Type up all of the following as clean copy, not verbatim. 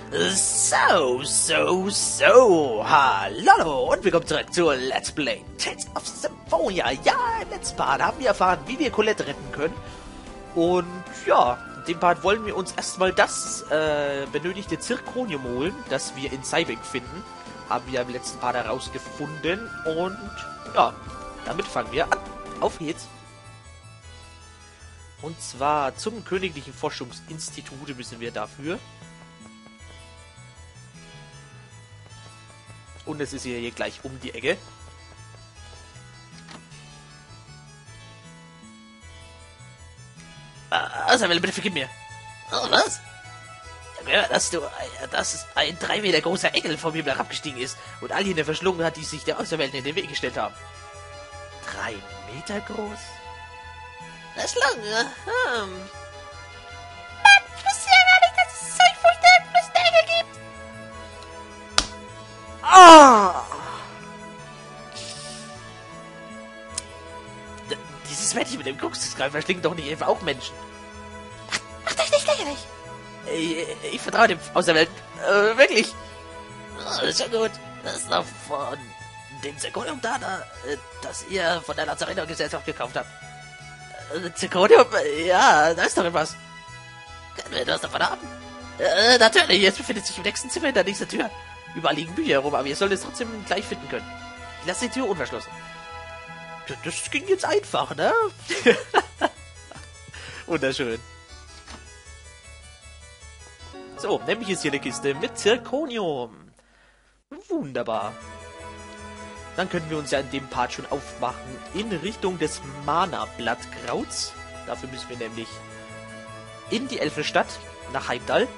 Hallo und willkommen zurück zu Let's Play Tales of Symphonia. Ja, im letzten Part haben wir erfahren, wie wir Colette retten können. Und ja, in dem Part wollen wir uns erstmal das benötigte Zirconium holen, das wir in Cybeck finden. Haben wir im letzten Part herausgefunden. Und ja, damit fangen wir an. Auf geht's. Und zwar zum Königlichen Forschungsinstitut müssen wir dafür. Und es ist hier gleich um die Ecke. Samuel, bitte vergib mir. Oh, was? Ich habe gehört, dass ein 3 Meter großer Engel vom Himmel herabgestiegen ist und all jene verschlungen hat, die sich der Außerwelt in den Weg gestellt haben. 3 Meter groß? Verschlungen? Ich wusste ja gar nicht, dass es solch furchteinflößende Engel gibt. Ah! Dieses Mädchen mit dem Kuckucksgreif verschlingt doch nicht einfach auch Menschen. Macht euch nicht lächerlich. Ich vertraue dem Außerwelt. Wirklich. Oh, ist ja gut. Das ist doch von dem Zirconium da, das ihr von der Lazaretto-Gesellschaft gekauft habt. Zirconium? Ja, da ist doch etwas. Können wir das davon haben? Natürlich, es befindet sich im nächsten Zimmer hinter dieser Tür. Überall liegen Bücher herum, aber ihr sollt es trotzdem gleich finden können. Ich lasse die Tür unverschlossen. Das ging jetzt einfach, ne? Wunderschön. So, nämlich ist hier eine Kiste mit Zirconium. Wunderbar. Dann können wir uns ja in dem Part schon aufmachen in Richtung des Mana-Blattkrauts. Dafür müssen wir nämlich in die Elfenstadt, nach Heimdall.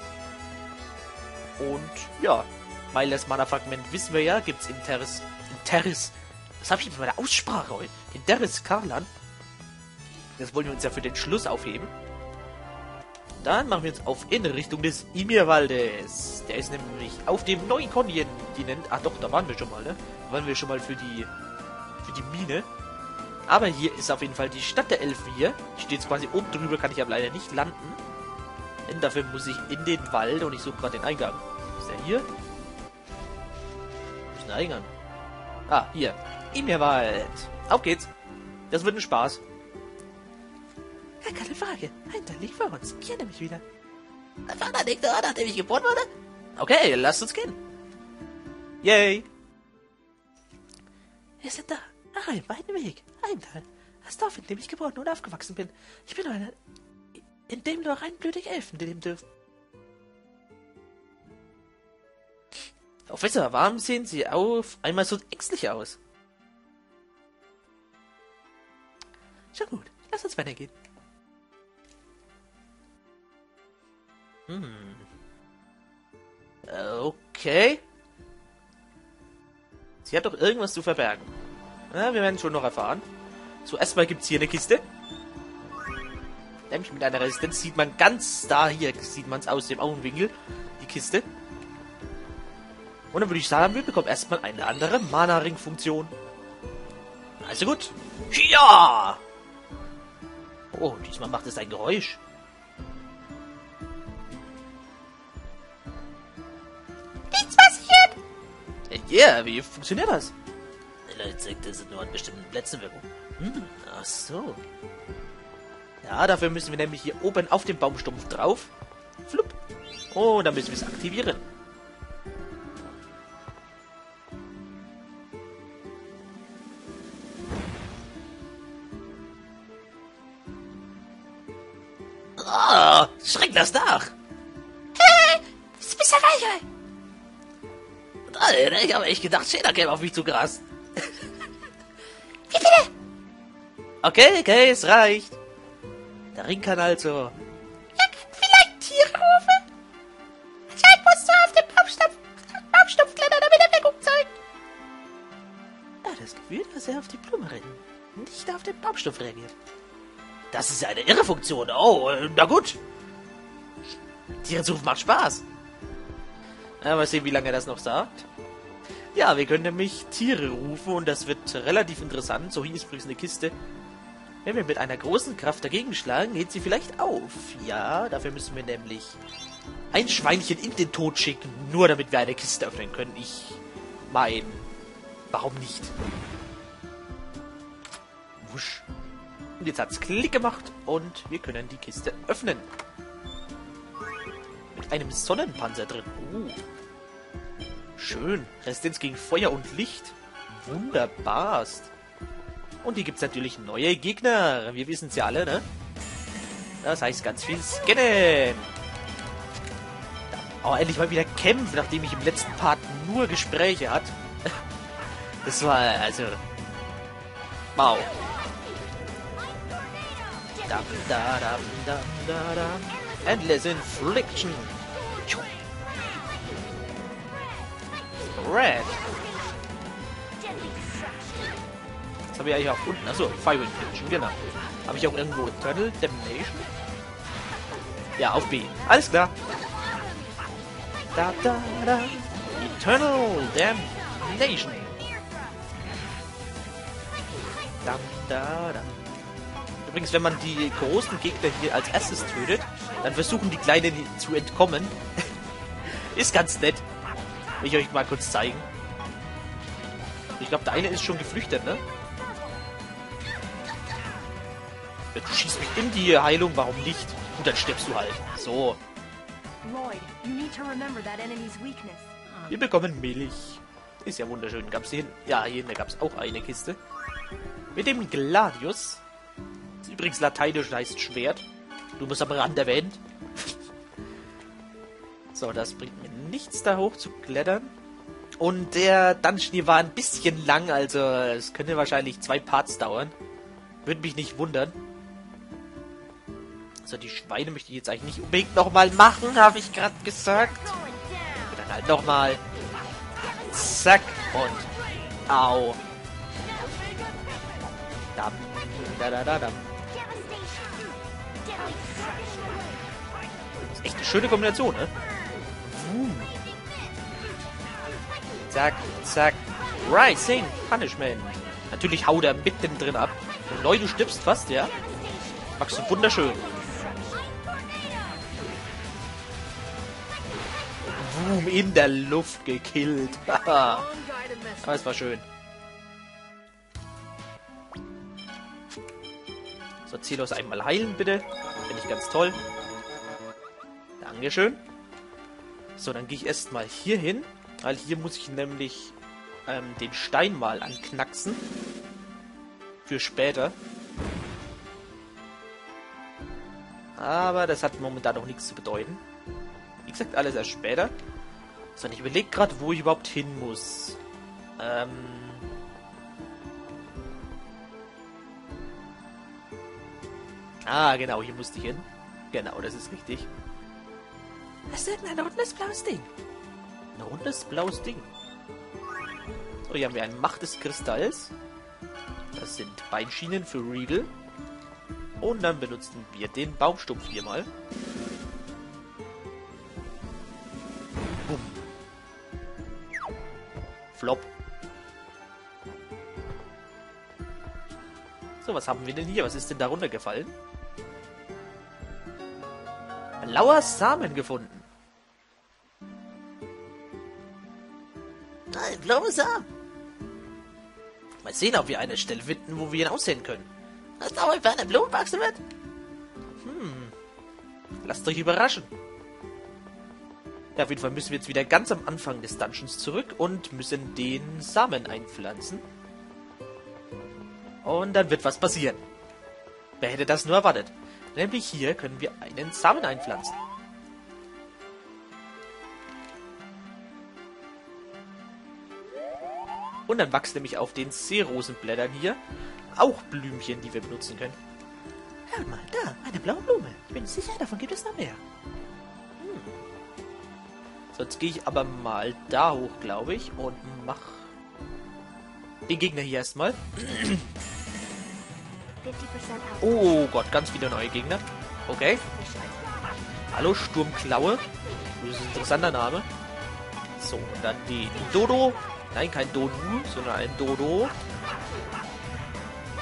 Und ja, weil das Mana-Fragment, wissen wir ja, gibt es in Terris, was habe ich mit meiner Aussprache heute? In Terris Karlan. Das wollen wir uns ja für den Schluss aufheben. Dann machen wir uns auf in Richtung des Imirwaldes. Der ist nämlich auf dem neuen Kontinent. Ah doch, da waren wir schon mal, ne? Da waren wir schon mal für die Mine. Aber hier ist auf jeden Fall die Stadt der Elfen hier. Die steht jetzt quasi oben drüber, kann ich aber leider nicht landen. Denn dafür muss ich in den Wald und ich suche gerade den Eingang. Ist der hier? Wo ist der Eingang? Ah, hier. Imirwald. Auf geht's. Das wird ein Spaß. Ja, keine Frage. Heimdall liegt vor uns. Ich erinnere mich wieder. Mein Vater liegt da, nachdem ich geboren wurde. Okay, lasst uns gehen. Yay. Wir sind da. Nach einem weiten Weg. Heimdall. Das Dorf, in dem ich geboren und aufgewachsen bin. Ich bin einer, in dem nur reinblütige Elfen leben dürfen. Professor, warum sehen Sie auf einmal so ängstlich aus? Schon gut. Lass uns weitergehen. Okay. Sie hat doch irgendwas zu verbergen. Na, wir werden schon noch erfahren. So, erstmal gibt es hier eine Kiste. Nämlich mit einer Resistenz sieht man ganz da, hier sieht man es aus dem Augenwinkel, die Kiste. Und dann würde ich sagen, wir bekommen erstmal eine andere Mana-Ring-Funktion. Also gut. Ja! Oh, diesmal macht es ein Geräusch. Nichts passiert! Ja, wie funktioniert das? Insekten sind nur an bestimmten Plätzen wirken. Ach so. Ja, dafür müssen wir nämlich hier oben auf dem Baumstumpf drauf. Flupp. Und dann müssen wir es aktivieren. Ah, schreck das nach! Hey, ist ein bisschen weicher. Nein, ich habe echt gedacht, Shader käme auf mich zu gerast. Wie bitte? Okay, es reicht. Der Ring kann also... Ihr könnt vielleicht Tiere rufen? Anscheinend musst du auf den Baumstumpf klettern, damit er Wirkung zeigt. Ja, das Gefühl, dass er auf die Blume rennen, nicht auf den Baumstumpf reagiert. Das ist eine irre Funktion. Oh, na gut. Tiere zu rufen macht Spaß. Ja, mal sehen, wie lange er das noch sagt. Ja, wir können nämlich Tiere rufen und das wird relativ interessant. So, hier ist übrigens eine Kiste. Wenn wir mit einer großen Kraft dagegen schlagen, geht sie vielleicht auf. Ja, dafür müssen wir nämlich ein Schweinchen in den Tod schicken, nur damit wir eine Kiste öffnen können. Ich mein, warum nicht? Wusch. Und jetzt hat's Klick gemacht und wir können die Kiste öffnen. Mit einem Sonnenpanzer drin. Schön. Resistenz gegen Feuer und Licht. Wunderbarst. Und hier gibt's natürlich neue Gegner. Wir wissen's ja alle, ne? Das heißt ganz viel scannen. Oh, endlich mal wieder kämpfen, nachdem ich im letzten Part nur Gespräche hatte. Das war, also... Wow. Dam, da, dam, dam, da, dam. Endless Infliction. Red. Das habe ich eigentlich auch unten. Achso, Fire Infliction, genau. Habe ich auch irgendwo Eternal Damnation? Ja, auf B. Alles klar. Da, da, da. Eternal Damnation. Da, da, da. Übrigens, wenn man die großen Gegner hier als erstes tötet, dann versuchen die Kleinen zu entkommen. Ist ganz nett. Will ich euch mal kurz zeigen. Ich glaube, der eine ist schon geflüchtet, ne? Ja, du schießt mich in die Heilung, warum nicht? Und dann stirbst du halt. So. Wir bekommen Milch. Ist ja wunderschön. Gab's hier? Ja, hier gab's auch eine Kiste. Mit dem Gladius. Das ist übrigens lateinisch, heißt Schwert. Du musst am Rand erwähnt. So, das bringt mir nichts, da hoch zu klettern. Und der Dungeon hier war ein bisschen lang, also es könnte wahrscheinlich 2 Parts dauern. Würde mich nicht wundern. So, die Schweine möchte ich jetzt eigentlich nicht unbedingt nochmal machen, habe ich gerade gesagt. Und dann halt nochmal. Zack und au. Dam, da, da, da, dam. Das ist echt eine schöne Kombination, ne? Zack, zack. Rising Punishment. Natürlich haut er mittendrin ab. Und Leute, du stirbst fast, ja? Machst du wunderschön. Boom, in der Luft gekillt. Aber es war schön. So, ziellos einmal heilen, bitte. Finde ich ganz toll. Dankeschön. So, dann gehe ich erstmal hier hin. Weil hier muss ich nämlich den Stein mal anknacksen. Für später. Aber das hat momentan noch nichts zu bedeuten. Wie gesagt, alles erst später. So, und ich überlege gerade, wo ich überhaupt hin muss. Ah, genau, hier musste ich hin. Genau, das ist richtig. Das ist ein rundes blaues Ding. Ein rundes blaues Ding. So, hier haben wir ein Macht des Kristalls. Das sind Beinschienen für Regal. Und dann benutzen wir den Baumstumpf hier mal. Bumm. Flop. So, was haben wir denn hier? Was ist denn da runtergefallen? Blauer Samen gefunden. Ein blauer Samen. Mal sehen, ob wir eine Stelle finden, wo wir ihn aussehen können. Was dauert, wenn eine Blume wachsen wird? Lasst euch überraschen. Ja, auf jeden Fall müssen wir jetzt wieder ganz am Anfang des Dungeons zurück und müssen den Samen einpflanzen. Und dann wird was passieren. Wer hätte das nur erwartet? Nämlich hier können wir einen Samen einpflanzen. Und dann wachsen nämlich auf den Seerosenblättern hier auch Blümchen, die wir benutzen können. Hör mal, da, eine blaue Blume. Ich bin sicher, davon gibt es noch mehr. So, jetzt gehe ich aber mal da hoch, glaube ich, und mach den Gegner hier erstmal. Oh Gott, ganz viele neue Gegner. Okay. Hallo, Sturmklaue. Das ist ein interessanter Name. So, und dann die Dodo. Nein, kein Dodu, sondern ein Dodo.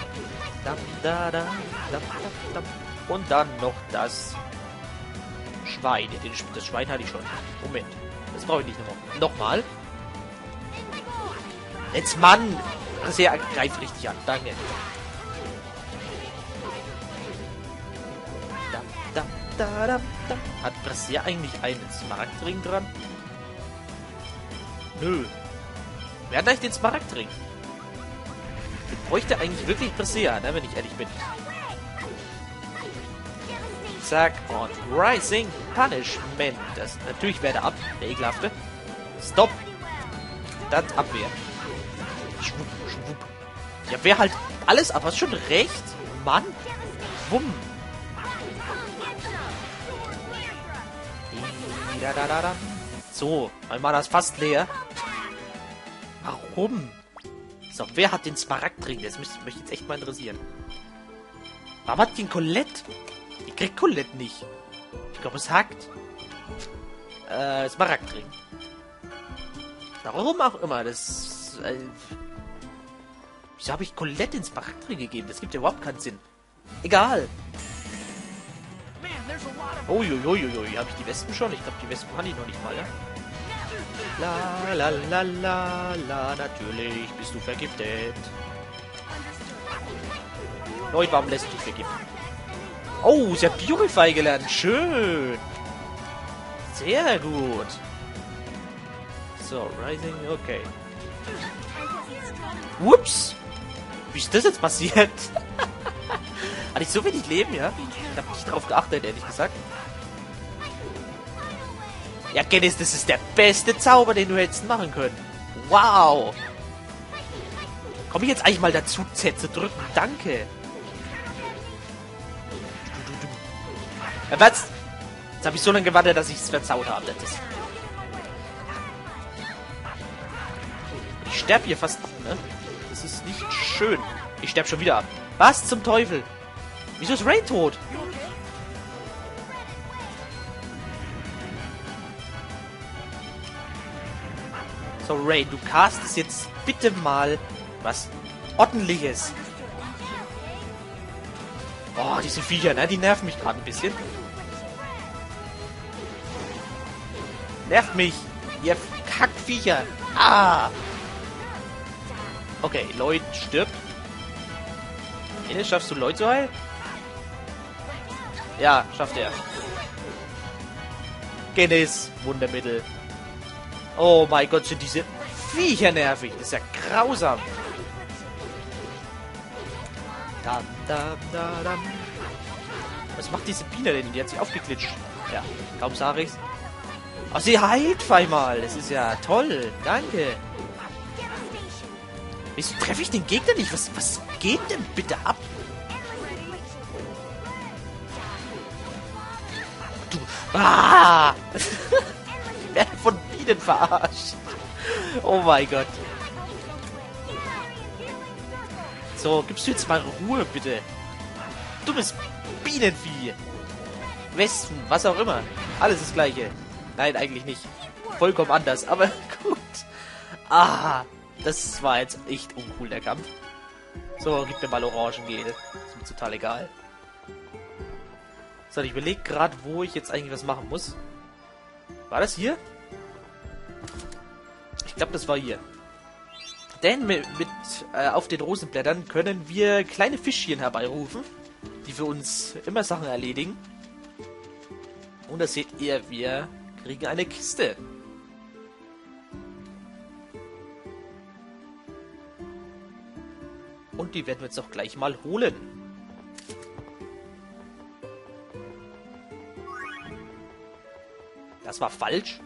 Und dann noch das Schwein. Das Schwein hatte ich schon. Moment. Das brauche ich nicht nochmal. Nochmal. Jetzt, Mann! Brassier greift richtig an. Danke. Hat Brassier eigentlich einen Smaragdring dran? Nö. Wer hat eigentlich den Smaragdring? Den bräuchte eigentlich wirklich Brassier, ne, wenn ich ehrlich bin. Zack, und Rising Punishment. Das natürlich wäre der ab, der ekelhafte. Stop. Dann Abwehr. Schwupp, schwupp. Ja, wäre halt alles ab. Hast schon recht. Mann. Wumm. So, mein Mana ist fast leer. Warum? So, wer hat den Smaragdring? Das möchte mich jetzt echt mal interessieren. Warum hat den Colette? Die kriegt Colette nicht. Ich glaube, es hackt. Smaragdring. Warum auch immer. Das. Wieso habe ich Colette den Smaragdring gegeben? Das gibt ja überhaupt keinen Sinn. Egal. Uiuiuiui, habe ich die Wespen schon? Ich glaube, die Wespen hatte ich noch nicht mal, ja? La la la la la, natürlich bist du vergiftet. Leute, warum lässt du dich vergiften? Oh, sie hat Purify gelernt. Schön. Sehr gut. So, Rising, okay. Ups. Wie ist das jetzt passiert? Hatte ich so wenig Leben, ja? Ich habe nicht darauf geachtet, ehrlich gesagt. Ja, Dennis, das ist der beste Zauber, den du hättest machen können. Wow. Komme ich jetzt eigentlich mal dazu, Z zu drücken? Danke. Was? Jetzt habe ich so lange gewartet, dass ich es verzaut habe. Ich sterbe hier fast ab, ne? Das ist nicht schön. Ich sterbe schon wieder ab. Was zum Teufel? Wieso ist Ray tot? So, Ray, du castest jetzt bitte mal was Ordentliches. Oh, diese Viecher, ne? Die nerven mich gerade ein bisschen. Nervt mich, ihr Kackviecher. Ah! Okay, Lloyd stirbt. Ines, schaffst du Lloyd zu heilen? Ja, schafft er. Genis, Wundermittel. Oh mein Gott, sind diese Viecher nervig. Das ist ja grausam. Dam, dam, da, dam. Was macht diese Biene denn? Die hat sich aufgeklitscht. Ja, kaum sag ich's. Oh, sie heilt zweimal. Das ist ja toll. Danke. Wieso treffe ich den Gegner nicht? Was geht denn bitte ab? Du. Ah! Ich werde von Bienen verarscht. Oh mein Gott. So, gibst du jetzt mal Ruhe, bitte? Dummes Bienenvieh. Wespen, was auch immer. Alles das Gleiche. Nein, eigentlich nicht. Vollkommen anders, aber gut. Ah, das war jetzt echt uncool, der Kampf. So, gib mir mal Orangengel. Ist mir total egal. So, ich überlege gerade, wo ich jetzt eigentlich was machen muss. War das hier? Ich glaube, das war hier. Denn auf den Rosenblättern können wir kleine Fischchen herbeirufen, die für uns immer Sachen erledigen. Und da seht ihr, wir kriegen eine Kiste. Und die werden wir jetzt auch gleich mal holen. Das war falsch.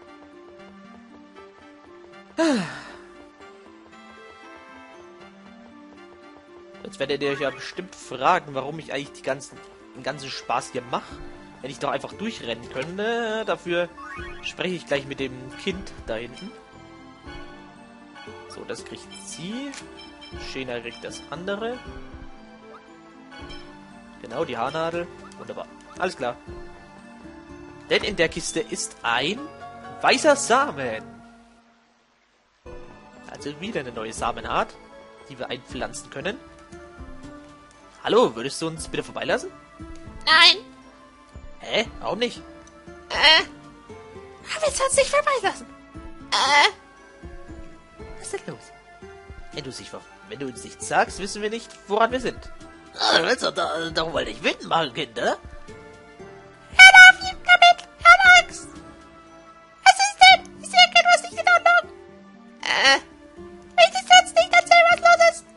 Jetzt werdet ihr euch ja bestimmt fragen, warum ich eigentlich den ganzen Spaß hier mache. Wenn ich doch einfach durchrennen könnte. Dafür spreche ich gleich mit dem Kind da hinten. So, das kriegt sie. Shena kriegt das andere. Genau, die Haarnadel. Wunderbar. Alles klar. Denn in der Kiste ist ein weißer Samen. Also wieder eine neue Samenart, die wir einpflanzen können. Hallo, würdest du uns bitte vorbeilassen? Nein. Hä? Warum nicht? willst du uns nicht vorbeilassen? Was ist denn los? Wenn du uns nichts sagst, wissen wir nicht, woran wir sind. Du willst doch wohl nicht wütend machen, Kinder? Hör auf ihn damit! Hör Angst! Was ist denn? Ich sehe etwas nicht in Ordnung. Wenn ich jetzt nicht erzähle, was los ist.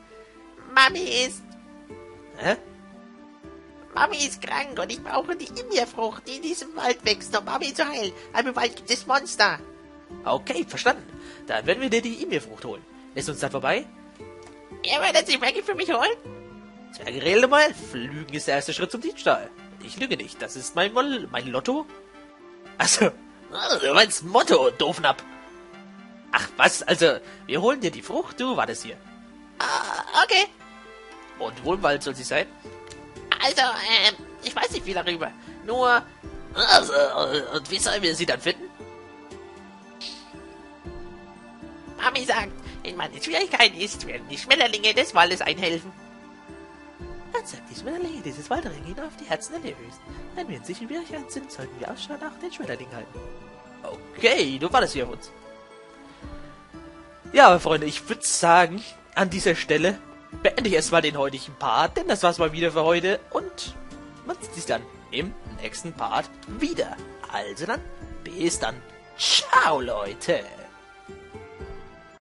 Mami ist krank und ich brauche die Himbeerfrucht, die in diesem Wald wächst, um Mami zu heilen. Aber im Wald gibt es Monster. Okay, verstanden. Dann werden wir dir die Himbeerfrucht holen. Lässt uns dann vorbei? Ihr werdet sie Maggie für mich holen? Zwerge, rede mal. Lügen ist der erste Schritt zum Diebstahl. Ich lüge nicht. Das ist mein Lotto. Also, du meinst Motto, Doofnap. Ach, was? Also, wir holen dir die Frucht, du wartest hier. Okay. Und wo im Wald soll sie sein? Also, ich weiß nicht viel darüber. Nur, Also, und wie sollen wir sie dann finden? Mami sagt, in meinen Schwierigkeiten ist, werden die Schmetterlinge des Waldes einhelfen. Dann sagt die Schmetterlinge dieses Waldring ihn auf die Herzen der Höchsten. Wenn wir in sich Schwierigkeiten sind, sollten wir Ausschau nach den Schmetterlingen halten. Okay, du wartest hier auf uns. Ja, aber Freunde, ich würde sagen, an dieser Stelle beende ich erstmal den heutigen Part, denn das war's mal wieder für heute und man sieht sich dann im nächsten Part wieder. Also dann, bis dann. Ciao, Leute.